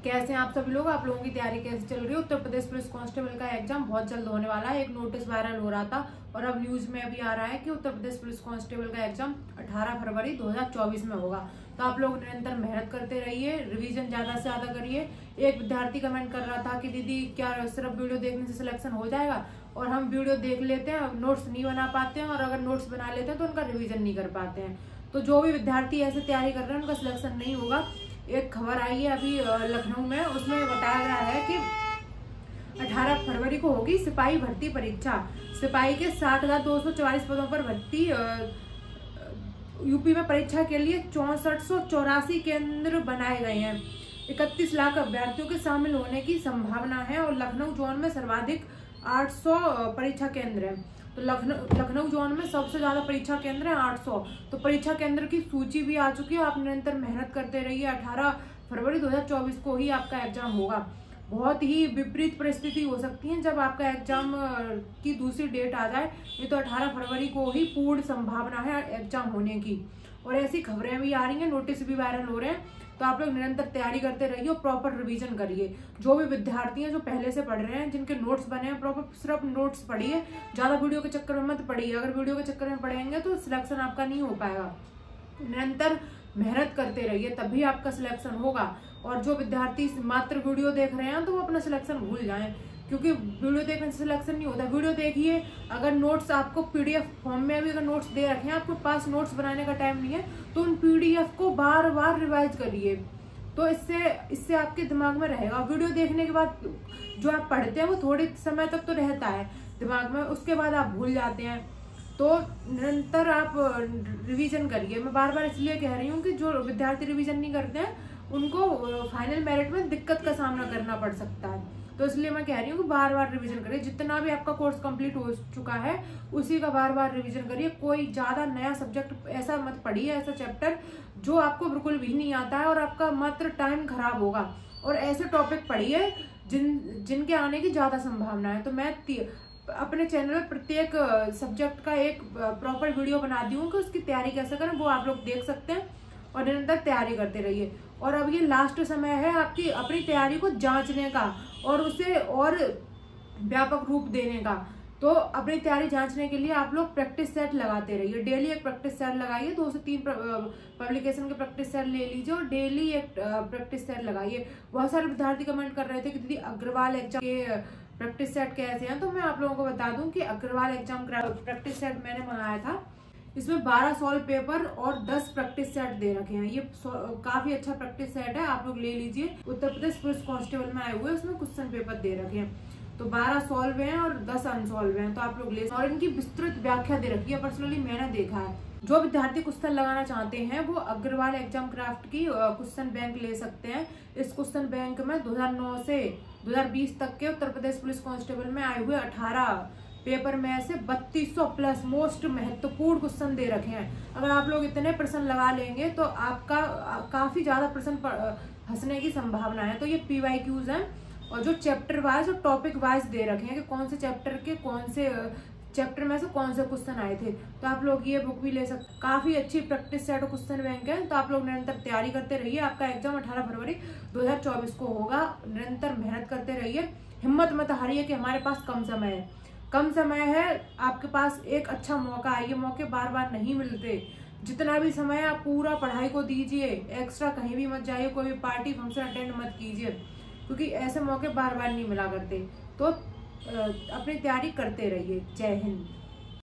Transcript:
कैसे हैं आप सभी लोग। आप लोगों की तैयारी कैसे चल रही है। उत्तर प्रदेश पुलिस कांस्टेबल का एग्जाम बहुत जल्द होने वाला है। एक नोटिस वायरल हो रहा था और अब न्यूज में अभी आ रहा है कि उत्तर प्रदेश पुलिस कांस्टेबल का एग्जाम 18 फरवरी 2024 में होगा। तो आप लोग निरंतर मेहनत करते रहिए, रिवीजन ज्यादा से ज्यादा करिए। एक विद्यार्थी कमेंट कर रहा था कि दीदी क्या सिर्फ वीडियो देखने से सिलेक्शन हो जाएगा, और हम वीडियो देख लेते हैं, नोट्स नहीं बना पाते हैं, और अगर नोट्स बना लेते हैं तो उनका रिविजन नहीं कर पाते हैं। तो जो भी विद्यार्थी ऐसे तैयारी कर रहे हैं उनका सिलेक्शन नहीं होगा। एक खबर आई है अभी लखनऊ में, उसमें बताया गया है कि 18 फरवरी को होगी सिपाही भर्ती परीक्षा। सिपाही के 60,244 पदों पर भर्ती यूपी में परीक्षा के लिए 6484 केंद्र बनाए गए हैं। 31 लाख अभ्यर्थियों के शामिल होने की संभावना है और लखनऊ जोन में सर्वाधिक 800 परीक्षा केंद्र है। तो लखनऊ जोन में सबसे ज्यादा परीक्षा केंद्र है 800। तो परीक्षा केंद्र की सूची भी आ चुकी है। आप निरंतर मेहनत करते रहिए। 18 फरवरी 2024 को ही आपका एग्जाम होगा। बहुत ही विपरीत परिस्थिति हो सकती है जब आपका एग्जाम की दूसरी डेट आ जाए। ये तो 18 फरवरी को ही पूर्ण संभावना है एग्जाम होने की, और ऐसी खबरें भी आ रही हैं, नोटिस भी वायरल हो रहे हैं। तो आप लोग निरंतर तैयारी करते रहिए और प्रॉपर रिवीजन करिए। जो भी विद्यार्थी हैं जो पहले से पढ़ रहे हैं, जिनके नोट्स बने हैं, प्रॉपर सिर्फ नोट्स पढ़िए। ज्यादा वीडियो के चक्कर में मत पढ़िए। अगर वीडियो के चक्कर में पढ़ेंगे तो सिलेक्शन आपका नहीं हो पाएगा। निरंतर मेहनत करते रहिए, तभी आपका सिलेक्शन होगा। और जो विद्यार्थी मात्र वीडियो देख रहे हैं तो वो अपना सिलेक्शन भूल जाएं, क्योंकि वीडियो देखने से सिलेक्शन नहीं होता। वीडियो देखिए, अगर नोट्स आपको पीडीएफ फॉर्म में भी अगर नोट्स दे रखे हैं, आपके पास नोट्स बनाने का टाइम नहीं है, तो उन पीडीएफ को बार बार रिवाइज करिए। तो इससे आपके दिमाग में रहेगा। वीडियो देखने के बाद जो आप पढ़ते हैं वो थोड़े समय तक तो रहता है दिमाग में, उसके बाद आप भूल जाते हैं। तो निरंतर आप रिवीजन करिए। मैं बार बार इसलिए कह रही हूँ कि जो विद्यार्थी रिवीजन नहीं करते हैं उनको फाइनल मेरिट में दिक्कत का सामना करना पड़ सकता है। तो इसलिए मैं कह रही हूँ कि बार बार रिवीजन करिए। जितना भी आपका कोर्स कंप्लीट हो चुका है उसी का बार बार रिवीजन करिए। कोई ज्यादा नया सब्जेक्ट ऐसा मत पढ़िए, ऐसा चैप्टर जो आपको बिल्कुल भी नहीं आता है और आपका मात्र टाइम खराब होगा। और ऐसे टॉपिक पढ़िए जिनके आने की ज्यादा संभावना है। तो मैं अपने चैनल में प्रत्येक सब्जेक्ट का एक प्रॉपर वीडियो बना दी हूँ कि उसकी तैयारी कैसे करें, वो आप लोग देख सकते हैं। और निरंतर तैयारी करते रहिए। और अब ये लास्ट समय है आपकी अपनी तैयारी को जांचने का और उसे और व्यापक रूप देने का। तो अपनी तैयारी जांचने के लिए आप लोग प्रैक्टिस सेट लगाते रहिए। डेली एक प्रैक्टिस सेट लगाइए। 2 से 3 पब्लिकेशन के प्रैक्टिस सेट ले लीजिए और डेली एक प्रैक्टिस सेट लगाइए। बहुत सारे विद्यार्थी कमेंट कर रहे थे कि दीदी अग्रवाल एग्जाम के प्रैक्टिस सेट कैसे हैं। तो मैं आप लोगों को बता दूं कि अग्रवाल एग्जाम प्रैक्टिस सेट मैंने मंगाया था। इसमें 12 सॉल्व पेपर और 10 प्रैक्टिस सेट दे रखे हैं। ये काफी अच्छा प्रैक्टिस सेट है, आप लोग ले लीजिए। उत्तर प्रदेश पुलिस कांस्टेबल में आए हुए उसमें क्वेश्चन पेपर दे रखे हैं। तो 12 सॉल्व हैं और 10 अनसॉल्व हैं, तो आप लोग ले। और इनकी विस्तृत व्याख्या दे रखी है, पर्सनली मैंने देखा है। जो विद्यार्थी क्वेश्चन लगाना चाहते हैं वो अग्रवाल एग्जाम क्राफ्ट की क्वेश्चन बैंक ले सकते हैं। इस क्वेश्चन बैंक में 2009 से 2020 तक के उत्तर प्रदेश पुलिस कांस्टेबल में आए हुए 18 पेपर में से 3200 प्लस मोस्ट महत्वपूर्ण क्वेश्चन दे रखे हैं। अगर आप लोग इतने प्रश्न लगा लेंगे तो आपका काफी ज्यादा प्रश्न फंसने की संभावना है। तो ये PYQs हैं और जो चैप्टर वाइज और टॉपिक वाइज दे रखे हैं कि कौन से चैप्टर के कौन से चैप्टर में से कौन से क्वेश्चन आए थे। तो आप लोग ये बुक भी ले सकते। काफी अच्छी प्रैक्टिस सेट और क्वेश्चन बैंक है। तो आप लोग निरंतर तैयारी करते रहिए। आपका एग्जाम 18 फरवरी 2024 को होगा। निरंतर मेहनत करते रहिए। हिम्मत मत हारिए कि हमारे पास कम समय है। कम समय है आपके पास, एक अच्छा मौका है। ये मौके बार बार नहीं मिलते। जितना भी समय है आप पूरा पढ़ाई को दीजिए। एक्स्ट्रा कहीं भी मत जाइए, कोई भी पार्टी फंक्शन अटेंड मत कीजिए, क्योंकि ऐसे मौके बार बार नहीं मिला करते। तो अपनी तैयारी करते रहिए। जय हिंद।